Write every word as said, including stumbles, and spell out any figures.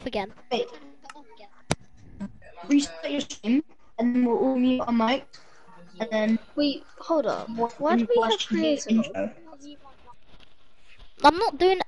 again. Wait. Restart your stream, and then we'll all mute our mics, and then Wait, hold up. watch, Why do we have watch the creative? intro. I'm not doing